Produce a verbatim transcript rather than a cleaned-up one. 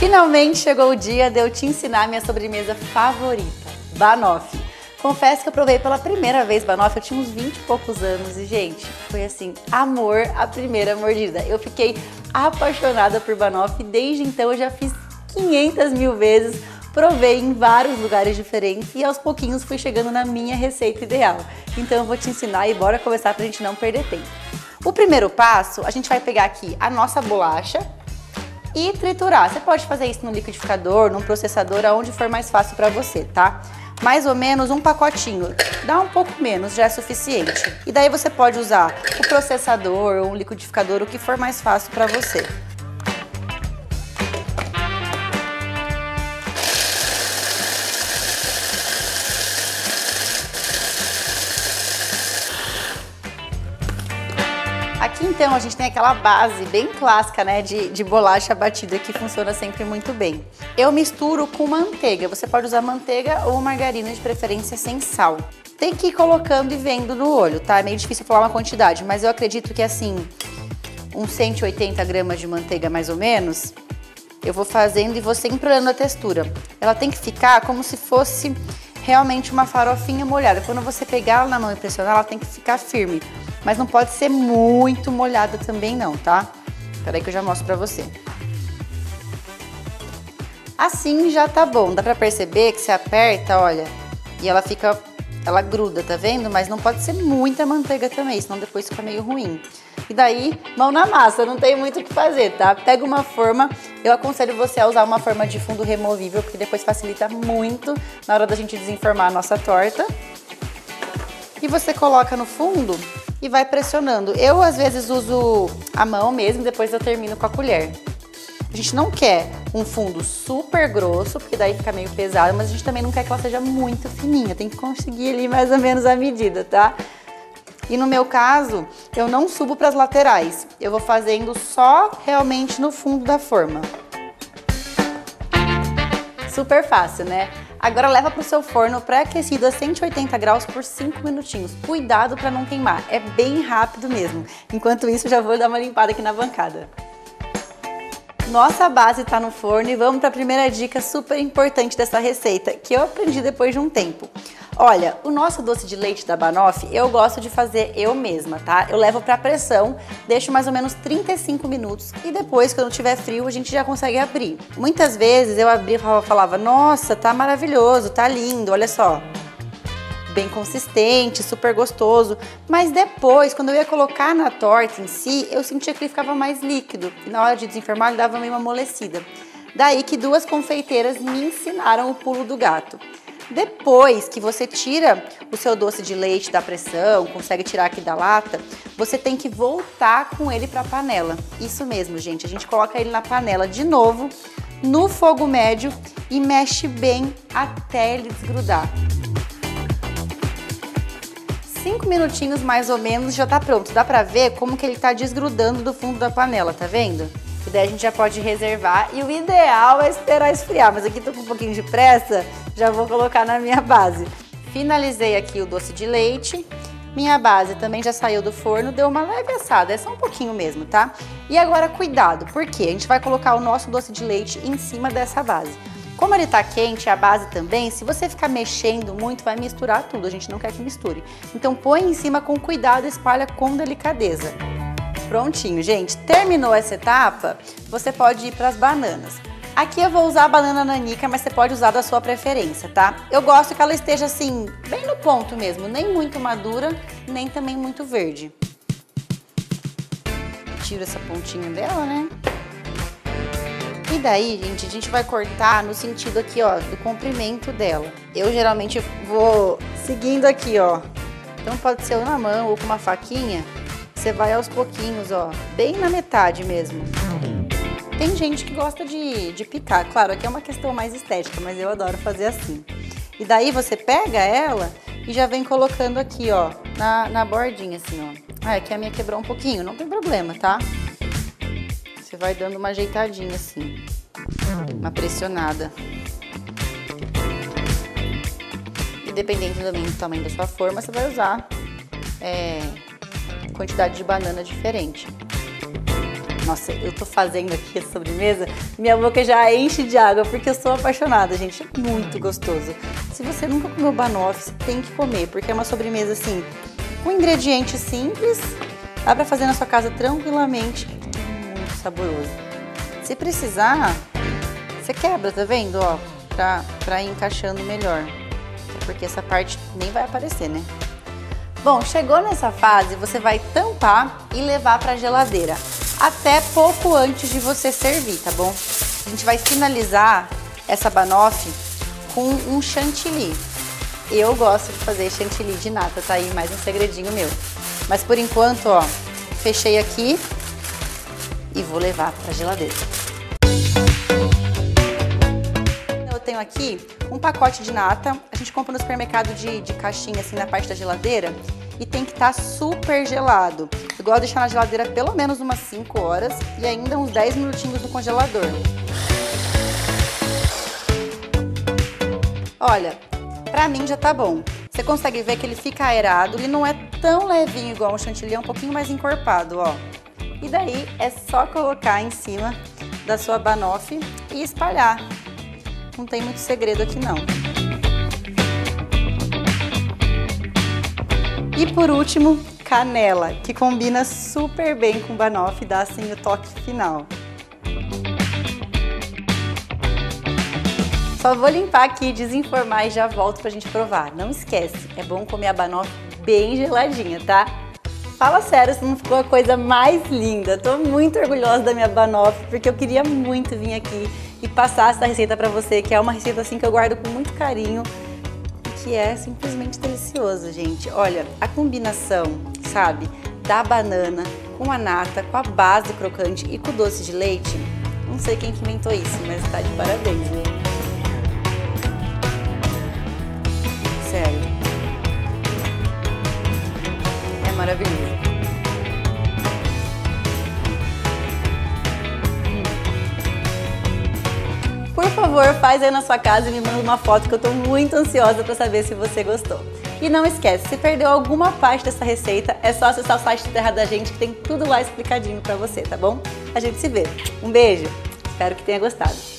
Finalmente chegou o dia de eu te ensinar a minha sobremesa favorita, banoffee. Confesso que eu provei pela primeira vez banoffee, eu tinha uns vinte e poucos anos e, gente, foi assim, amor à primeira mordida. Eu fiquei apaixonada por banoffee, desde então eu já fiz quinhentas mil vezes, provei em vários lugares diferentes e aos pouquinhos fui chegando na minha receita ideal. Então eu vou te ensinar e bora começar pra gente não perder tempo. O primeiro passo, a gente vai pegar aqui a nossa bolacha e triturar. Você pode fazer isso no liquidificador, num processador, aonde for mais fácil pra você, tá? Mais ou menos um pacotinho, dá um pouco menos, já é suficiente. E daí você pode usar o processador ou um liquidificador, o que for mais fácil pra você. Aqui então a gente tem aquela base bem clássica, né, de, de bolacha batida que funciona sempre muito bem. Eu misturo com manteiga, você pode usar manteiga ou margarina, de preferência sem sal. Tem que ir colocando e vendo no olho, tá? É meio difícil falar uma quantidade, mas eu acredito que assim, uns cento e oitenta gramas de manteiga mais ou menos, eu vou fazendo e vou sempre olhando a textura. Ela tem que ficar como se fosse realmente uma farofinha molhada. Quando você pegar ela na mão e pressionar, ela tem que ficar firme. Mas não pode ser muito molhada também não, tá? Peraí que eu já mostro pra você. Assim já tá bom. Dá pra perceber que você aperta, olha, e ela fica, ela gruda, tá vendo? Mas não pode ser muita manteiga também, senão depois fica meio ruim. E daí, mão na massa, não tem muito o que fazer, tá? Pega uma forma, eu aconselho você a usar uma forma de fundo removível, porque depois facilita muito na hora da gente desenformar a nossa torta. E você coloca no fundo e vai pressionando. Eu, às vezes, uso a mão mesmo, depois eu termino com a colher. A gente não quer um fundo super grosso, porque daí fica meio pesado, mas a gente também não quer que ela seja muito fininha. Tem que conseguir ali mais ou menos a medida, tá? E no meu caso, eu não subo para as laterais. Eu vou fazendo só realmente no fundo da forma. Super fácil, né? Agora leva para o seu forno pré-aquecido a cento e oitenta graus por cinco minutinhos. Cuidado para não queimar, é bem rápido mesmo. Enquanto isso, já vou dar uma limpada aqui na bancada. Nossa base está no forno e vamos para a primeira dica super importante dessa receita, que eu aprendi depois de um tempo. Olha, o nosso doce de leite da banoffee eu gosto de fazer eu mesma, tá? Eu levo para pressão, deixo mais ou menos trinta e cinco minutos e depois, quando tiver frio, a gente já consegue abrir. Muitas vezes eu abria e falava, nossa, tá maravilhoso, tá lindo, olha só. Bem consistente, super gostoso, mas depois, quando eu ia colocar na torta em si, eu sentia que ele ficava mais líquido e na hora de desenformar ele dava meio uma amolecida. Daí que duas confeiteiras me ensinaram o pulo do gato. Depois que você tira o seu doce de leite da pressão, consegue tirar aqui da lata, você tem que voltar com ele para a panela. Isso mesmo, gente, a gente coloca ele na panela de novo, no fogo médio e mexe bem até ele desgrudar. Cinco minutinhos mais ou menos já tá pronto. Dá pra ver como que ele tá desgrudando do fundo da panela, tá vendo? E daí a gente já pode reservar e o ideal é esperar esfriar, mas aqui tô com um pouquinho de pressa, já vou colocar na minha base. Finalizei aqui o doce de leite, minha base também já saiu do forno, deu uma leve assada, é só um pouquinho mesmo, tá? E agora cuidado, porque a gente vai colocar o nosso doce de leite em cima dessa base. Como ele tá quente, a base também, se você ficar mexendo muito, vai misturar tudo, a gente não quer que misture. Então põe em cima com cuidado e espalha com delicadeza. Prontinho, gente. Terminou essa etapa, você pode ir para as bananas. Aqui eu vou usar a banana nanica, mas você pode usar da sua preferência, tá? Eu gosto que ela esteja assim, bem no ponto mesmo, nem muito madura, nem também muito verde. Tiro essa pontinha dela, né? E daí, gente, a gente vai cortar no sentido aqui, ó, do comprimento dela. Eu geralmente vou seguindo aqui, ó. Então pode ser ou na mão ou com uma faquinha. Você vai aos pouquinhos, ó, bem na metade mesmo. Tem gente que gosta de, de picar, claro, aqui é uma questão mais estética, mas eu adoro fazer assim. E daí você pega ela e já vem colocando aqui, ó, na, na bordinha assim, ó. Ah, aqui a minha quebrou um pouquinho, não tem problema, tá? Você vai dando uma ajeitadinha assim, uma pressionada. E dependendo também do tamanho da sua forma, você vai usar é, quantidade de banana diferente. Nossa, eu tô fazendo aqui a sobremesa, minha boca já enche de água, porque eu sou apaixonada, gente. É muito gostoso. Se você nunca comeu banoffee, você tem que comer, porque é uma sobremesa, assim, com ingredientes simples, dá pra fazer na sua casa tranquilamente, muito saboroso. Se precisar, você quebra, tá vendo, ó, pra, pra ir encaixando melhor. Porque essa parte nem vai aparecer, né? Bom, chegou nessa fase, você vai tampar e levar pra geladeira, até pouco antes de você servir, tá bom? A gente vai finalizar essa banoffee com um chantilly. Eu gosto de fazer chantilly de nata, tá aí mais um segredinho meu. Mas por enquanto, ó, fechei aqui e vou levar pra geladeira. Eu tenho aqui um pacote de nata, a gente compra no supermercado de, de caixinha, assim, na parte da geladeira, e tem que estar super gelado. Eu gosto de deixar na geladeira pelo menos umas cinco horas e ainda uns dez minutinhos no congelador. Olha, pra mim já tá bom. Você consegue ver que ele fica aerado, ele não é tão levinho igual o chantilly, é um pouquinho mais encorpado, ó. E daí é só colocar em cima da sua banoffee e espalhar. Não tem muito segredo aqui não. E por último, canela, que combina super bem com banoffee e dá assim o toque final. Só vou limpar aqui, desenformar e já volto pra gente provar. Não esquece, é bom comer a banoffee bem geladinha, tá? Fala sério, se não ficou a coisa mais linda. Tô muito orgulhosa da minha banoffee, porque eu queria muito vir aqui e passar essa receita pra você, que é uma receita assim que eu guardo com muito carinho, que é simplesmente delicioso, gente. Olha, a combinação, sabe, da banana com a nata, com a base crocante e com o doce de leite, não sei quem que inventou isso, mas tá de parabéns, viu? Sério. É maravilhoso. Por favor, faz aí na sua casa e me manda uma foto que eu tô muito ansiosa pra saber se você gostou. E não esquece, se perdeu alguma parte dessa receita, é só acessar o site Terra da Gente que tem tudo lá explicadinho pra você, tá bom? A gente se vê. Um beijo, espero que tenha gostado.